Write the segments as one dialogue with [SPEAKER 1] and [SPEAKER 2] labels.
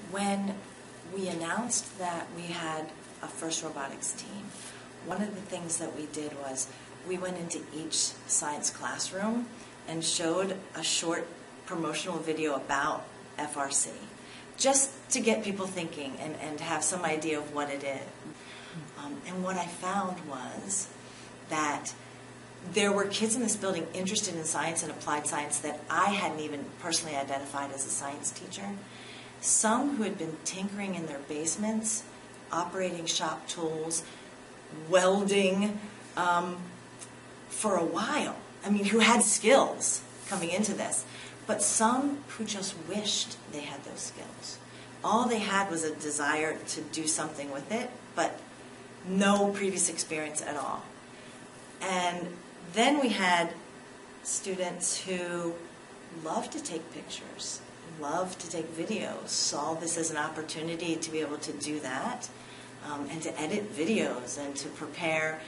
[SPEAKER 1] When we announced that we had a first robotics team, one of the things that we did was we went into each science classroom and showed a short promotional video about FRC, just to get people thinking and have some idea of what it is. And what I found was that there were kids in this building interested in science and applied science that I hadn't even personally identified as a science teacher. Some who had been tinkering in their basements, operating shop tools, welding for a while. I mean, who had skills coming into this. But some who just wished they had those skills. All they had was a desire to do something with it, but no previous experience at all. And then we had students who loved to take pictures, loved to take videos, saw this as an opportunity to be able to do that, and to edit videos and to prepare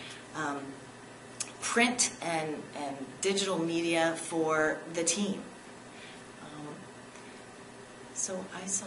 [SPEAKER 1] print and digital media for the team. So I saw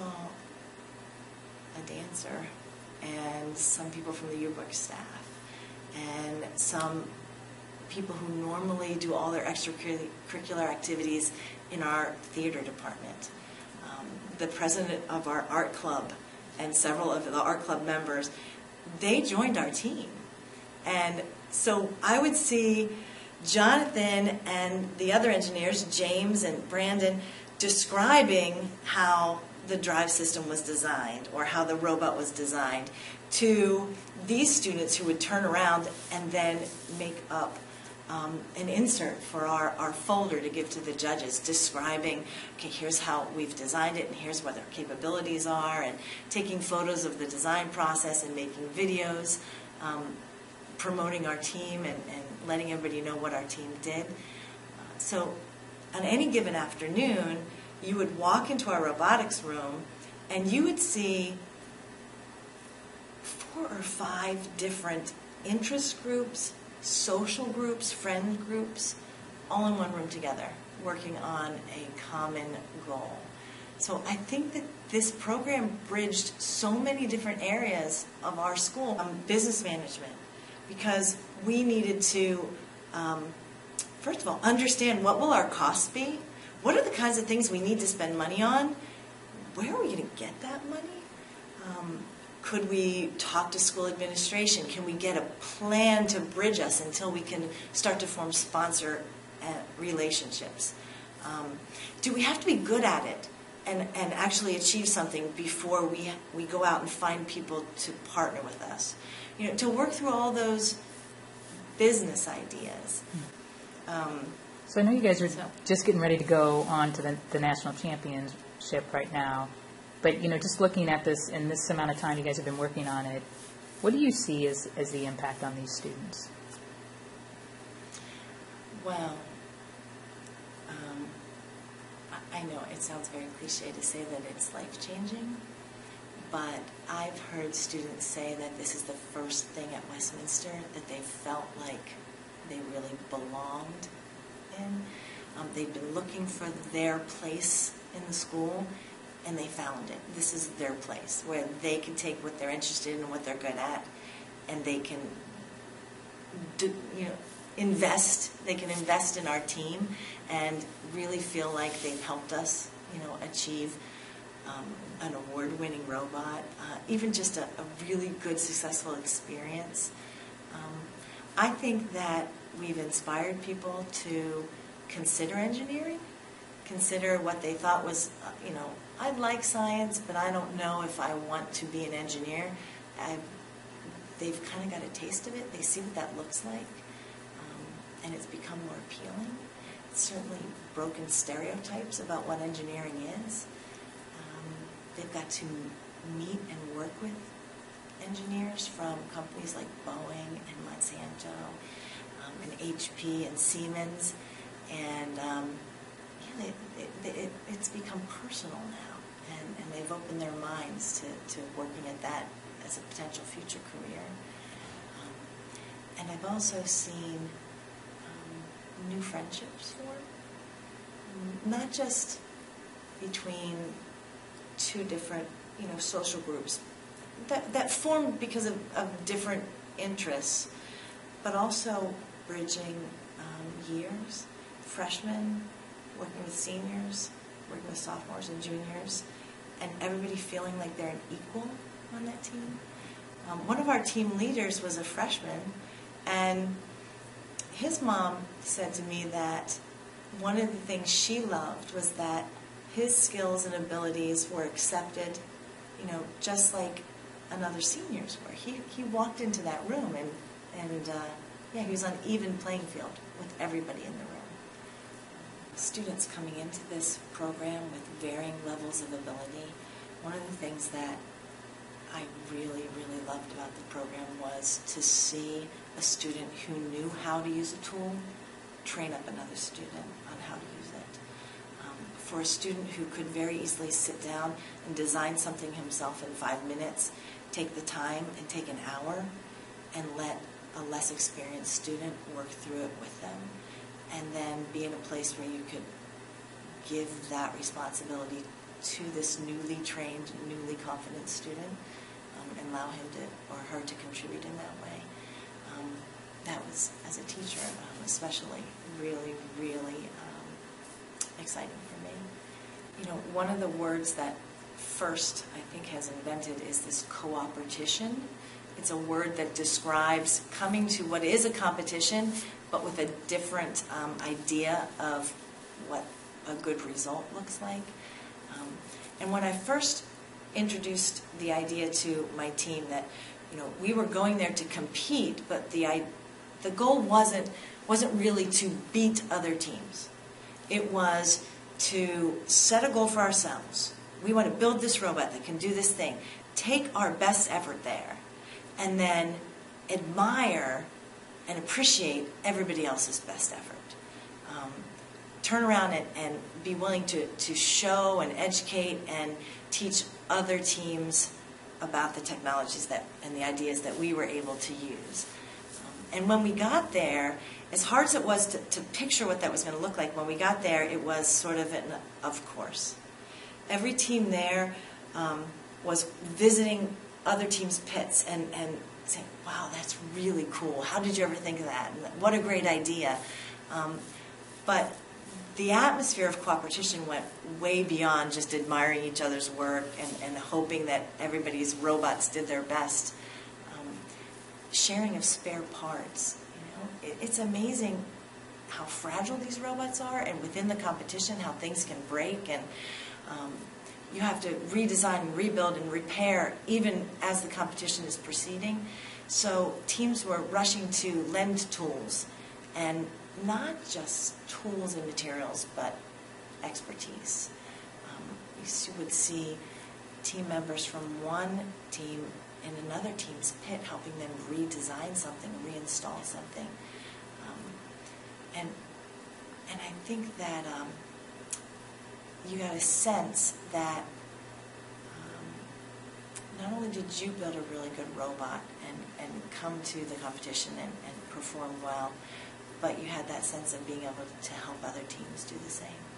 [SPEAKER 1] a dancer and some people from the yearbook staff and some people who normally do all their extracurricular activities in our theater department. The president of our art club and several of the art club members, they joined our team. And so I would see Jonathan and the other engineers, James and Brandon, describing how the drive system was designed or how the robot was designed to these students who would turn around and then make up an insert for our folder to give to the judges, describing, okay, here's how we've designed it and here's what their capabilities are, and taking photos of the design process and making videos, promoting our team and letting everybody know what our team did. So on any given afternoon, you would walk into our robotics room and you would see 4 or 5 different interest groups, social groups, friend groups, all in one room together, working on a common goal. So I think that this program bridged so many different areas of our school. Business management, because we needed to, first of all, understand what will our costs be? What are the kinds of things we need to spend money on? Where are we going to get that money? Could we talk to school administration? Can we get a plan to bridge us until we can start to form sponsor relationships? Do we have to be good at it and actually achieve something before we go out and find people to partner with us? You know, to work through all those business ideas.
[SPEAKER 2] So I know you guys are just getting ready to go on to the national championship right now. But, you know, just looking at this in this amount of time you guys have been working on it, what do you see as the impact on these students?
[SPEAKER 1] Well, I know it sounds very cliche to say that it's life-changing, but I've heard students say that this is the first thing at Westminster that they felt like they really belonged in. They've been looking for their place in the school, and they found it. This is their place where they can take what they're interested in and what they're good at, and they can invest. They can invest in our team and really feel like they've helped us, achieve an award-winning robot, even just a really good, successful experience. I think that we've inspired people to consider engineering, consider what they thought was, I'd like science, but I don't know if I want to be an engineer. They've kind of got a taste of it. They see what that looks like, and it's become more appealing. It's certainly broken stereotypes about what engineering is. They've got to meet and work with engineers from companies like Boeing and Monsanto and HP and Siemens, and it's become personal now, and they've opened their minds to working at that as a potential future career. And I've also seen new friendships form, not just between two different, social groups that formed because of different interests, but also bridging years, freshmen working with seniors, working with sophomores and juniors, and everybody feeling like they're an equal on that team. One of our team leaders was a freshman, and his mom said to me that one of the things she loved was that his skills and abilities were accepted, just like another seniors were. He walked into that room and he was on even playing field with everybody in the room. Students coming into this program with varying levels of ability, one of the things that I really, really loved about the program was to see a student who knew how to use a tool train up another student on how to use it. For a student who could very easily sit down and design something himself in 5 minutes, take the time and take an hour and let a less experienced student work through it with them, and then be in a place where you could give that responsibility to this newly trained, newly confident student, and allow him or her to contribute in that way. That was, as a teacher especially, really, really exciting for me. One of the words that FIRST, I think, has invented is this cooperation. It's a word that describes coming to what is a competition, but with a different idea of what a good result looks like. And when I first introduced the idea to my team that, we were going there to compete, but the goal wasn't really to beat other teams. It was to set a goal for ourselves. We want to build this robot that can do this thing. Take our best effort there, and then admire and appreciate everybody else's best effort. Turn around and be willing to show and educate and teach other teams about the technologies and the ideas that we were able to use. And when we got there, as hard as it was to picture what that was going to look like, when we got there, it was sort of an of course. Every team there was visiting other teams' pits and saying, wow, that's really cool. How did you ever think of that? And what a great idea. But the atmosphere of cooperation went way beyond just admiring each other's work and hoping that everybody's robots did their best. Sharing of spare parts. It's amazing how fragile these robots are, and within the competition, how things can break, and you have to redesign and rebuild and repair even as the competition is proceeding. So teams were rushing to lend tools, and not just tools and materials, but expertise. You would see team members from one team in another team's pit helping them redesign something, reinstall something. And I think that you got a sense that not only did you build a really good robot and come to the competition and perform well, but you had that sense of being able to help other teams do the same.